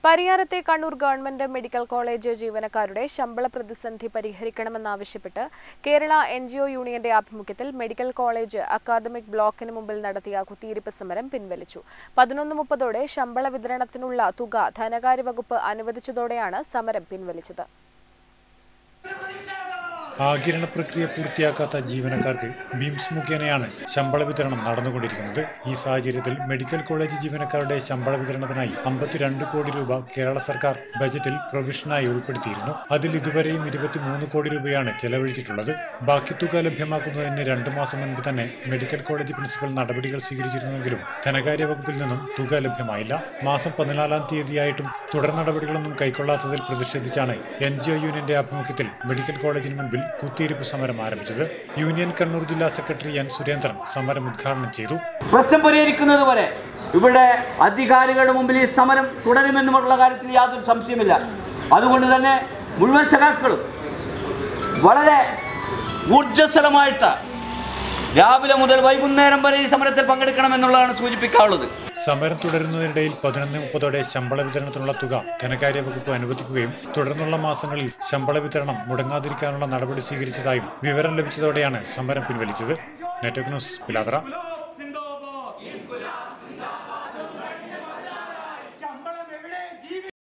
പരിയാരത്തെ Kannur government medical college ജീവനക്കാരുടെ ശമ്പള പ്രതിസന്ധി പരിഹരിക്കണമെന്നാവശ്യപ്പെട്ട് കേരള NGO യൂണിയന്റെ ആഭിമുഖ്യത്തിൽ മെഡിക്കൽ കോളേജ് അക്കാദമിക് ബ്ലോക്കിന് മുമ്പിൽ നടത്തിയ കുത്തിയിരിപ്പ് സമരം പിൻവലിച്ചു. 11:30ഓടെ ശമ്പള വിതരണത്തിനുള്ള തുക ധനകാര്യ വകുപ്പ് അനുവദിച്ചതോടെയാണ് സമരം പിൻവലിച്ചത്. ആകിരണ പ്രക്രിയ പൂർത്തിയാക്കാത്ത ജീവനക്കാർക്ക് ബീംസ് മുഖേനയാണ് ശമ്പള വിതരണം നടന്നുകൊണ്ടിരിക്കുന്നത്. ഈ സാഹചര്യത്തിൽ മെഡിക്കൽ കോളേജ് ജീവനക്കാരുടെ ശമ്പള വിതരണത്തിനായി 52 കോടി രൂപ കേരള സർക്കാർ ബജറ്റിൽ പ്രൊവിഷനായി ഉൾപ്പെടുത്തിയിരുന്നു. അതിൽ ഇതുവരെയും 23 കോടി രൂപയാണ് ചെലവഴിച്ചിട്ടുള്ളത്. ബാക്കി തുക ലഭ്യമാക്കുന്നതിന് 2 മാസം മുൻപ് തന്നെ മെഡിക്കൽ കോളേജ് പ്രിൻസിപ്പൽ നടപടികൾ സ്വീകരിച്ചിരുന്നുവെങ്കിലും ധനകാര്യ വകുപ്പിൽ നിന്നും തുക ലഭ്യമായില്ല. മാസം 14-ാം തീയതിയായിട്ടും തുടർ നടപടികളൊന്നും കൈക്കൊള്ളാത്തതിൽ പ്രതിഷേധിച്ചാണ് NGO യൂണിയന്റെ ആഭിമുഖ്യത്തിൽ മെഡിക്കൽ കോളേജിന് മുൻപിൽ കുത്തിയിരിപ്പ് സമരം ആരംഭിച്ചത്. യൂണിയൻ കണ്ണൂർ ജില്ലാ സെക്രട്ടറി N. സുരേന്ദ്രൻ സമരം ഉദ്ഘാടനം ചെയ്തു. പ്രശ്നം പരിഹരിക്കുന്നതുവരെ ഇവിടെ അധികാരികളുടെ മുമ്പിൽ ഈ സമരം തുടരുമെന്നുള്ള കാര്യത്തിൽ യാതൊരു സംശയമില്ല. അതുകൊണ്ട് തന്നെ മുഴുവൻ സഖാക്കളും വളരെ ഊർജ്ജസ്വലമായിട്ട് രാവിലെ മുതൽ വൈകുന്നേരം വരെ ഈ സമരത്തിൽ പങ്കെടുക്കണമെന്നുള്ളതാണ് സൂചിപ്പിക്കാനുള്ളത്. സമരം തുടരുന്നതിനിടയിൽ 11:30ഓടെ ശമ്പള വിതരണത്തിനുള്ള തുക ധനകാര്യ വകുപ്പ് അനുവദിക്കുകയും തുടർന്നുള്ള മാസങ്ങളിൽ ശമ്പള വിതരണം മുടങ്ങാതിരിക്കാനുള്ള നടപടി സ്വീകരിച്ചതായും വിവരം ലഭിച്ചതോടെയാണ് സമരം പിൻവലിച്ചത്. Network news, Pilathara.